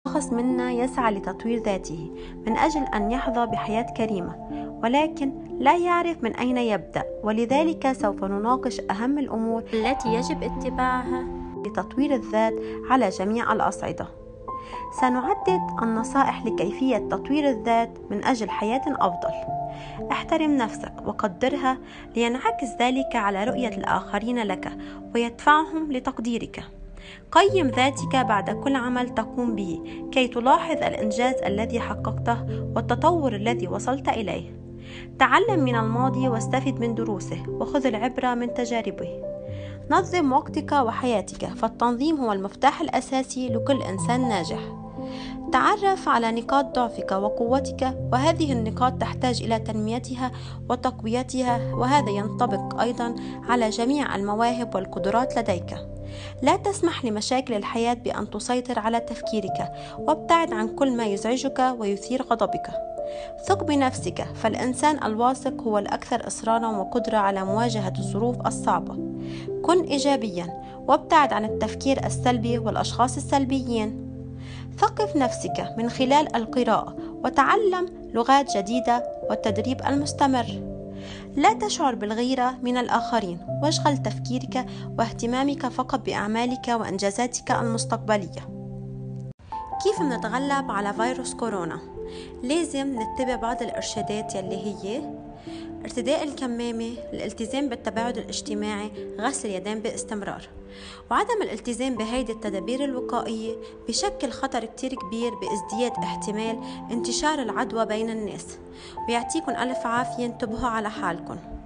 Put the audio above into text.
شخص منا يسعى لتطوير ذاته من أجل أن يحظى بحياة كريمة، ولكن لا يعرف من أين يبدأ، ولذلك سوف نناقش أهم الأمور التي يجب اتباعها لتطوير الذات على جميع الأصعدة. سنعدد النصائح لكيفية تطوير الذات من أجل حياة أفضل. احترم نفسك وقدرها لينعكس ذلك على رؤية الآخرين لك ويدفعهم لتقديرك. قيم ذاتك بعد كل عمل تقوم به كي تلاحظ الإنجاز الذي حققته والتطور الذي وصلت إليه. تعلم من الماضي واستفد من دروسه وخذ العبرة من تجاربه. نظم وقتك وحياتك، فالتنظيم هو المفتاح الأساسي لكل إنسان ناجح. تعرف على نقاط ضعفك وقوتك، وهذه النقاط تحتاج إلى تنميتها وتقويتها، وهذا ينطبق أيضا على جميع المواهب والقدرات لديك. لا تسمح لمشاكل الحياة بأن تسيطر على تفكيرك، وابتعد عن كل ما يزعجك ويثير غضبك. ثق بنفسك، فالإنسان الواثق هو الأكثر إصرارا وقدرة على مواجهة الظروف الصعبة. كن إيجابيا وابتعد عن التفكير السلبي والأشخاص السلبيين. ثقف نفسك من خلال القراءة وتعلم لغات جديدة والتدريب المستمر. لا تشعر بالغيرة من الآخرين، واشغل تفكيرك واهتمامك فقط بأعمالك وإنجازاتك المستقبلية. كيف نتغلب على فيروس كورونا؟ لازم نتبع بعض الإرشادات يلي هي ارتداء الكمامة، الالتزام بالتباعد الاجتماعي، غسل اليدين باستمرار. وعدم الالتزام بهيدي التدابير الوقائية بشكل خطر كتير كبير بازدياد احتمال انتشار العدوى بين الناس. ويعطيكم ألف عافية، انتبهوا على حالكم.